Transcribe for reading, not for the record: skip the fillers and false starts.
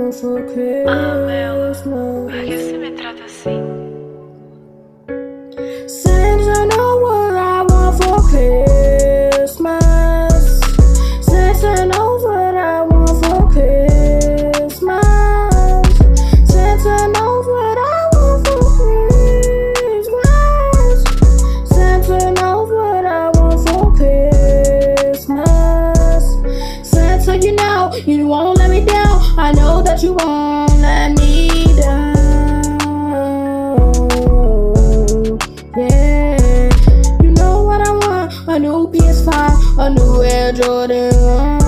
want for Christmas. Por que você me trata assim? Santa, know what I want for Christmas. Santa knows what I want for Christmas. Santa knows what I want for Christmas. Santa knows what I want for Christmas. Santa, you won't let me down. I know that you won't let me down. Yeah, you know what I want. A new PS5, a new Air Jordan 1.